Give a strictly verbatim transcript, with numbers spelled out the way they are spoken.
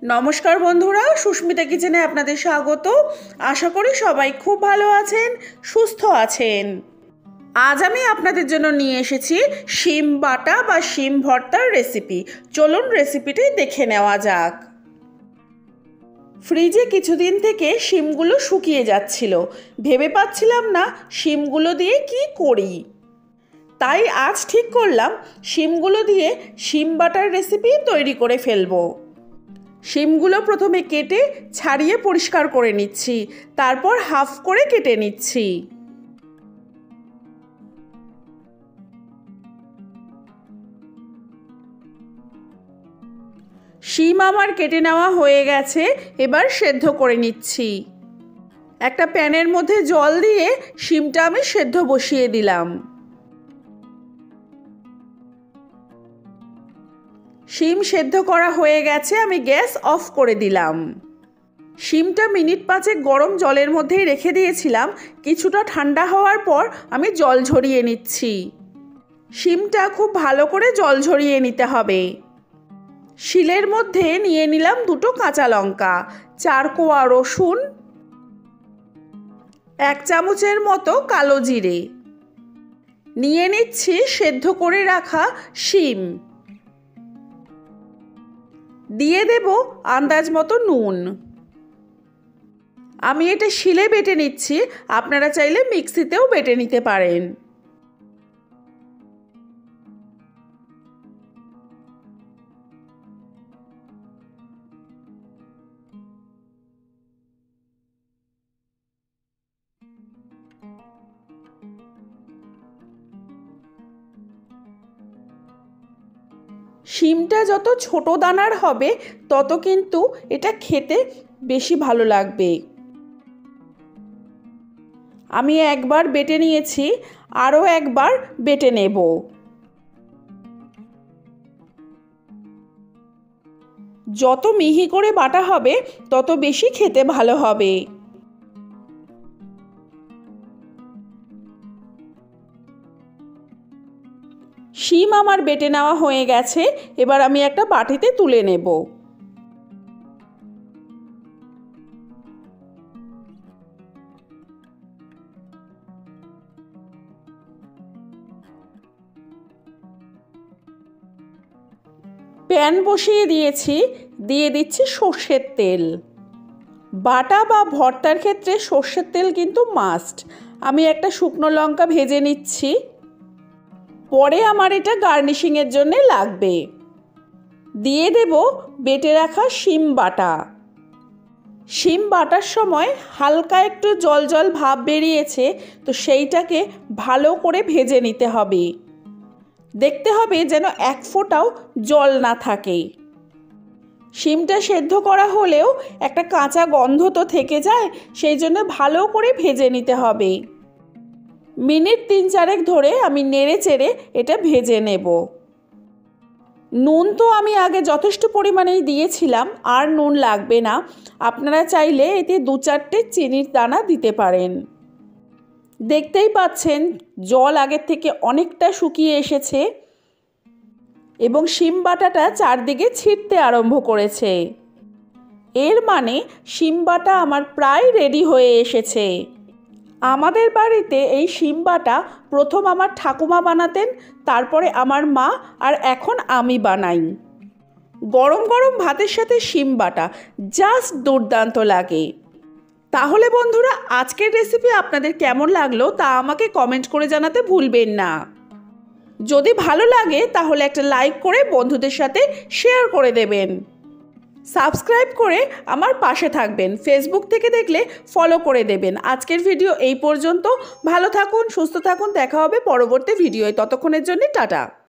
নমস্কার বন্ধুরা, সুস্মিতা কিচেনে আপনাদের স্বাগত। আশা করি সবাই খুব ভালো আছেন, সুস্থ আছেন। আজ আমি আপনাদের জন্য নিয়ে এসেছি শিম বাটা বা শিম ভর্তার রেসিপি। চলুন রেসিপিটি দেখে নেওয়া যাক। ফ্রিজে কিছুদিন থেকে শিমগুলো শুকিয়ে যাচ্ছিল, ভেবে পাচ্ছিলাম না শিমগুলো দিয়ে কি করি। তাই আজ ঠিক করলাম শিমগুলো দিয়ে শিম বাটার রেসিপি তৈরি করে ফেলবো। শিমগুলো প্রথমে কেটে ছাড়িয়ে পরিষ্কার করে নিচ্ছি, তারপর হাফ করে কেটে নিচ্ছি। শিম আমার কেটে নেওয়া হয়ে গেছে, এবার সেদ্ধ করে নিচ্ছি। একটা প্যানের মধ্যে জল দিয়ে শিমটা আমি সেদ্ধ বসিয়ে দিলাম। শিম সেদ্ধ করা হয়ে গেছে, আমি গ্যাস অফ করে দিলাম। শিমটা মিনিট পাঁচেক গরম জলের মধ্যেই রেখে দিয়েছিলাম। কিছুটা ঠান্ডা হওয়ার পর আমি জল ঝরিয়ে নিচ্ছি। শিমটা খুব ভালো করে জল ঝরিয়ে নিতে হবে। শিলের মধ্যে নিয়ে নিলাম দুটো কাঁচা লঙ্কা, চার কোয়া রসুন, এক চামচের মতো কালো জিরে। নিয়ে নিচ্ছি সেদ্ধ করে রাখা শিম। দিয়ে দেব আন্দাজ মতো নুন। আমি এটা শিলে বেটে নিচ্ছি, আপনারা চাইলে মিক্সিতেও বেটে নিতে পারেন। শিমটা যত ছোট দানার হবে তত কিন্তু এটা খেতে বেশি ভালো লাগবে। আমি একবার বেটে নিয়েছি, আরও একবার বেটে নেব। যত মিহি করে বাটা হবে তত বেশি খেতে ভালো হবে। শিম আমার বেটে নেওয়া হয়ে গেছে, এবার আমি একটা বাটিতে তুলে নেব। প্যান বসিয়ে দিয়েছি, দিয়ে দিচ্ছি সর্ষের তেল। বাটা বা ভর্তার ক্ষেত্রে সর্ষের তেল কিন্তু মাস্ট। আমি একটা শুকনো লঙ্কা ভেজে নিচ্ছি, পরে আমার এটা গার্নিশিংয়ের জন্য লাগবে। দিয়ে দেব বেটে রাখা শিম বাটা। শিম বাটার সময় হালকা একটু জল জল ভাব বেরিয়েছে, তো সেইটাকে ভালো করে ভেজে নিতে হবে। দেখতে হবে যেন এক ফোঁটাও জল না থাকে। শিমটা সেদ্ধ করা হলেও একটা কাঁচা গন্ধ তো থেকে যায়, সেই জন্য ভালো করে ভেজে নিতে হবে। মিনিট তিন চারেক ধরে আমি নেড়ে চেড়ে এটা ভেজে নেব। নুন তো আমি আগে যথেষ্ট পরিমাণেই দিয়েছিলাম, আর নুন লাগবে না। আপনারা চাইলে এতে দু চারটে চিনির দানা দিতে পারেন। দেখতেই পাচ্ছেন জল আগের থেকে অনেকটা শুকিয়ে এসেছে এবং শিম বাটাটা চারদিকে ছিটতে আরম্ভ করেছে। এর মানে শিম বাটা আমার প্রায় রেডি হয়ে এসেছে। আমাদের বাড়িতে এই শিম বাটা প্রথম আমার ঠাকুমা বানাতেন, তারপরে আমার মা, আর এখন আমি বানাই। গরম গরম ভাতের সাথে শিম বাটা জাস্ট দুর্দান্ত লাগে। তাহলে বন্ধুরা, আজকের রেসিপি আপনাদের কেমন লাগলো তা আমাকে কমেন্ট করে জানাতে ভুলবেন না। যদি ভালো লাগে তাহলে একটা লাইক করে বন্ধুদের সাথে শেয়ার করে দেবেন। সাবস্ক্রাইব করে আমার পাশে থাকবেন। ফেসবুক থেকে দেখলে ফলো করে দেবেন। আজকের ভিডিও এই পর্যন্ত। ভালো থাকুন, সুস্থ থাকুন, দেখা হবে পরবর্তী ভিডিওয়। ততক্ষণের জন্য টাটা।